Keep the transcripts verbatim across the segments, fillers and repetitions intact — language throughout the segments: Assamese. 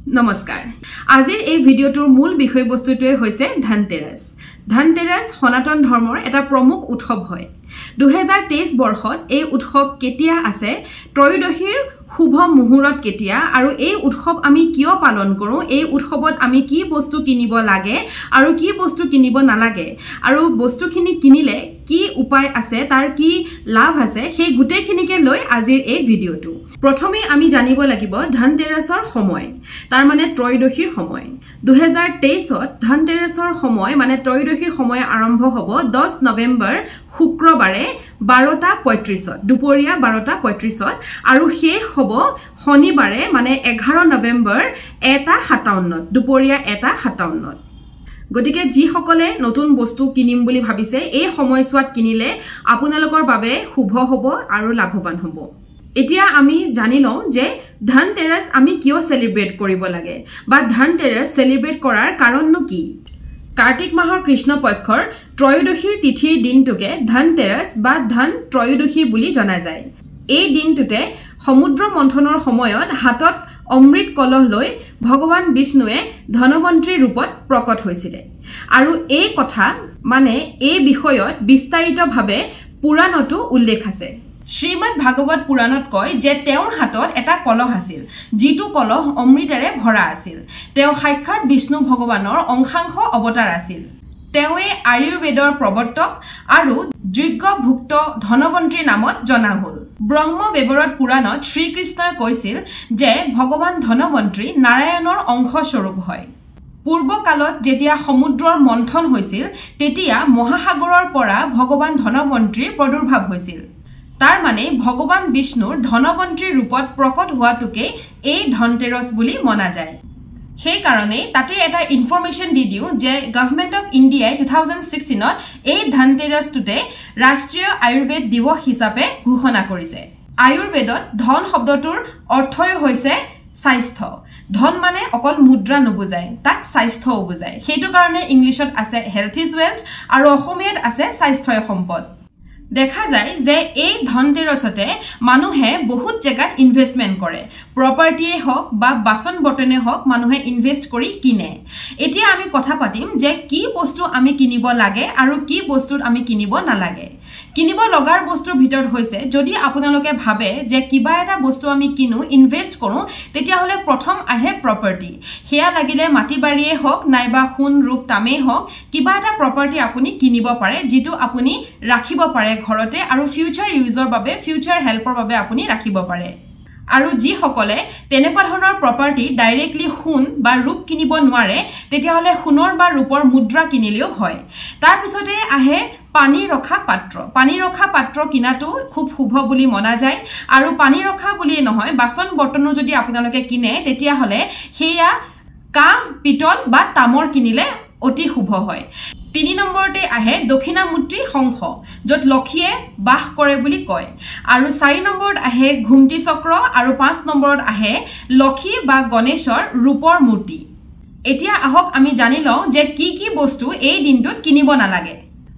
নমস্কাৰ আজিৰ এই ভিডিওটোৰ মূল বিষয়বস্তুটোৱে হৈছে ধনতেৰাস ধনতেৰাস সনাতন ধৰ্মৰ এটা প্ৰমুখ উৎসৱ হয় দুই হাজাৰ তেইছ বৰ্ষত এই উৎসৱ কেতিয়া আছে ত্ৰয়োদশীৰ শুভ মুহূৰ্ত কেতিয়া আৰু এই উৎসৱ আমি কিয় পালন কৰো এই উৎসৱত আমি কি বস্তু কিনিব লাগে আৰু কি বস্তু কিনিব নালাগে আৰু বস্তুখিনি কিনিলে কি উপায় আছে তাৰ কি লাভ আছে সেই গুটেখিনিকে লৈ আজিৰ এই ভিডিওটো প্ৰথমে আমি জানিব লাগিব ধনতেৰাসৰ সময় তাৰ মানে ত্ৰয়োদশীৰ সময় দুই হাজাৰ তেইছত ধনতেৰাসৰ সময় মানে ত্ৰয়োদশীৰ সময় আৰম্ভ হ'ব দহ নৱেম্বৰ শুক্ৰবাৰে বাৰটা পঁয়ত্ৰিশত দুপৰীয়া বাৰটা পঁয়ত্ৰিশত আৰু শেষ হ'ব শনিবাৰে মানে এঘাৰ নৱেম্বৰ এটা সাতাৱন্নত দুপৰীয়া এটা সাতাৱন্নত গতিকে যি সকলে নতুন বস্তু কিনিম বুলি ভাবিছে এই সময়ছোৱাত কিনিলে আপোনালোকৰ বাবে শুভ হ'ব আৰু লাভৱান হ'ব এতিয়া আমি জানি লওঁ যে ধনতেৰাস আমি কিয় সেলিব্ৰেট কৰিব লাগে বা ধনতেৰাস সেলিব্ৰেট কৰাৰ কাৰণনো কি কাৰ্তিক মাহৰ কৃষ্ণ পক্ষৰ ত্ৰয়োদশীৰ তিথিৰ দিনটোকে ধনতেৰাস বা ধন ত্ৰয়োদশী বুলি জনা যায় এই দিনটোতে সমুদ্ৰ মন্থনৰ সময়ত হাতত অমৃত কলহ লৈ ভগৱান বিষ্ণুৱে ধনৱন্ত্ৰী ৰূপত প্ৰকট হৈছিল আৰু এই কথা মানে এই বিষয়ত বিস্তাৰিতভাৱে পুৰাণতো উল্লেখ আছে শ্ৰীমদ ভাগৱত পুৰাণত কয় যে তেওঁৰ হাতত এটা কলহ আছিল যিটো কলহ অমৃতেৰে ভৰা আছিল তেওঁ সাক্ষাৎ বিষ্ণু ভগৱানৰ অংশাংশ অৱতাৰ আছিল তেওঁৱে আয়ুৰ্বেদৰ প্ৰৱৰ্তক আৰু যোগ্যভুক্ত ধনৱন্ত্ৰী নামত জনা হ'ল ব্ৰহ্মবেবৰত পুৰাণত শ্ৰীকৃষ্ণই কৈছিল যে ভগৱান ধনৱন্ত্ৰী নাৰায়ণৰ অংশস্বৰূপ হয় পূৰ্বকালত যেতিয়া সমুদ্ৰৰ মন্থন হৈছিল তেতিয়া মহাসাগৰৰ পৰা ভগৱান ধনৱন্ত্ৰীৰ প্ৰাদুৰ্ভাৱ হৈছিল তাৰ মানে ভগৱান বিষ্ণুৰ ধনৱন্ত্ৰী ৰূপত প্ৰকট হোৱাটোকে এই ধনতেৰাস বুলি মনা যায় সেই কাৰণে তাতে এটা ইনফৰমেশন দি দিও যে গভৰ্নমেন্ট অফ ইন্ডিয়াই দুই হাজাৰ ষোল্ল নত এই ধনতেৰাসটোতে ৰাষ্ট্ৰীয় আয়ুৰ্বেদ দিৱস হিচাপে ঘোষণা কৰিছে আয়ুৰ্বেদত ধন শব্দটোৰ অৰ্থই হৈছে স্বাস্থ্য ধন মানে অকল মুদ্ৰা নবুজায় তাক স্বাস্থ্যও বুজায় সেইটো কাৰণে ইংলিছত আছে হেলথ ইজ ৱেলথ আৰু অসমীয়াত আছে স্বাস্থ্যই সম্পদ দেখা যায় যে এই ধনতেৰাসতে মানুহে বহুত জায়গাত ইনভেষ্টমেন্ট কৰে প্ৰপাৰ্টিয়ে হওক বা বাসন বৰ্তনে হওক মানুহে ইনভেষ্ট কৰি কিনে এতিয়া আমি কথা পাতিম যে কি বস্তু আমি কিনিব লাগে আৰু কি বস্তু আমি কিনিব নালাগে কিনিব লগাৰ বস্তুৰ ভিতৰত হৈছে যদি আপোনালোকে ভাবে যে কিবা এটা বস্তু আমি কিনো ইনভেষ্ট কৰো তেতিয়া হলে প্ৰথম আহে প্ৰপাৰ্টি হেয়া লাগিলে মাটি বাৰীয়ে হওক নাইবা সোণ ৰূপ তামেই হওক কিবা এটা প্ৰপাৰ্টি আপুনি কিনিব পাৰে যেটো আপুনি ৰাখিব পাৰে ঘৰতে আৰু ফিউচাৰ ইউজৰ বাবে ফিউচাৰ হেল্পৰ বাবে আপুনি ৰাখিব পাৰে আৰু যি সকলে তেনেকুৱা ধৰণৰ প্ৰপাৰ্টি ডাইৰেক্টলি সোণ বা ৰূপ কিনিব নোৱাৰে তেতিয়া হলে সোণৰ বা ৰূপৰ মুদ্ৰা কিনিলেও হয় তাৰ পিছতে আহে পানী ৰখা পাত্ৰ পানী ৰখা পাত্ৰ কিনাটো খুব শুভ বুলি মনা যায় আৰু পানী ৰখা বুলি নহয় বাসন বৰ্তনো যদি আপোনালোকে কিনে তেতিয়া হলে হেয়া কাঁহ পিতল বা তামৰ কিনিলে অতি শুভ হয় তিনি নম্বৰতে আহে দক্ষিণামূৰ্তি শংখ যত লক্ষীয়ে বাস কৰে বুলি কয় আৰু চাৰি নম্বৰত আহে ঘুমটি চক্ৰ আৰু পাঁচ নম্বৰত আহে লক্ষী বা গণেশৰ ৰূপৰ মূৰ্তি এতিয়া আহক আমি জানি লওঁ যে কি কি বস্তু এই দিনটোত কিনিব নালাগে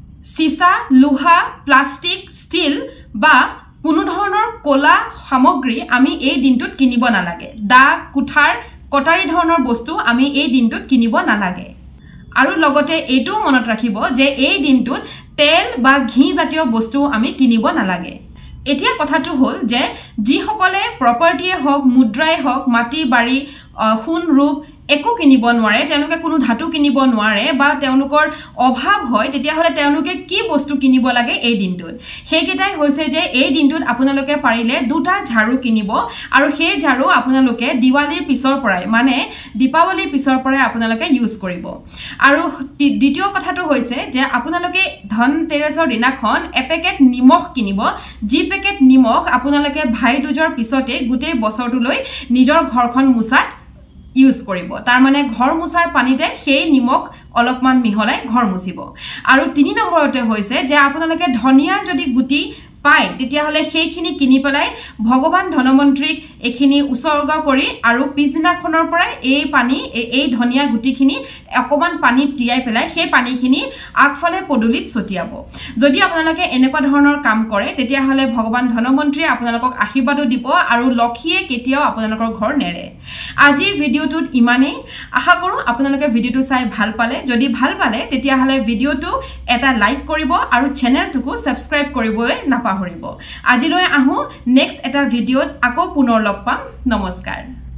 সীসা লোহা প্লাষ্টিক ষ্টীল বা কোনো ধৰণৰ কলা সামগ্ৰী আমি এই দিনটোত কিনিব নালাগে দা কুঠাৰ কটাৰী ধৰণৰ বস্তু আমি এই দিনটোত কিনিব নালাগে আৰু লগতে এইটো মনত ৰাখিব যে এই দিনটোত তেল বা ঘি জাতীয় বস্তু আমি কিনিব নালাগে এতিয়া কথাটো হ'ল যে যি সকলে প্ৰপাৰ্টিয়ে হওক মুদ্ৰাই হওক মাটি বাৰী সোণ ৰূপ একো কিনিব নোৱাৰে তেওঁলোকে কোনো ধাতু কিনিব নোৱাৰে বা তেওঁলোকৰ অভাৱ হয় তেতিয়া হলে তেওঁলোকে কি বস্তু কিনিব লাগে এই দিনটোত হেকিটাই হৈছে যে এই দিনটোত আপোনালোকে পাৰিলে দুটা ঝাৰু কিনিব আৰু সেই ঝাৰু আপোনালোকে দিৱালীৰ পিছৰ পৰাই মানে দীপাৱলীৰ পিছৰ পৰাই আপোনালোকে ইউজ কৰিব আৰু দ্বিতীয় কথাটো হৈছে যে আপোনালোকে ধনতেৰাসৰ দিনাখন এপেকেট নিমখ কিনিব যি পেকেট নিমখ আপোনালোকে ভাই দুজৰ পিছতে গোটেই বছৰটোলৈ নিজৰ ঘৰখন মুছাত ইউজ কৰিব তাৰ মানে ঘৰ মুছাৰ পানীতে সেই নিমখ অলপমান মিহলাই ঘৰ মুছিব আৰু তিনি নম্বৰতে হৈছে যে আপোনালোকে ধনিয়াৰ যদি গুটি পায় তেতিয়াহ'লে সেইখিনি কিনি পেলাই ভগৱান ধনমন্ত্ৰীক এইখিনি উৎসৰ্গ কৰি আৰু পিছদিনাখনৰ পৰা এই পানী এই ধনিয়া গুটিখিনি অকমান পানীত তিয়াই পেলাই সেই পানীখিনি আগফালে পদুলিত ছটিয়াব যদি আপোনালোকে এনেকুৱা ধৰণৰ কাম কৰে তেতিয়াহ'লে ভগৱান ধনমন্ত্ৰীয়ে আপোনালোকক আশীৰ্বাদো দিব আৰু লক্ষীয়ে কেতিয়াও আপোনালোকৰ ঘৰ নেৰে আজিৰ ভিডিঅ'টোত ইমানেই আশা কৰোঁ আপোনালোকে ভিডিঅ'টো চাই ভাল পালে যদি ভাল পালে তেতিয়াহ'লে ভিডিঅ'টো এটা লাইক কৰিব আৰু চেনেলটোকো সাবস্ক্ৰাইব কৰিবলৈ নাপাহৰিব আজিলৈ আহো নেক্সট এটা ভিডিঅ'ত আকৌ পুনৰ লগ পাম নমস্কাৰ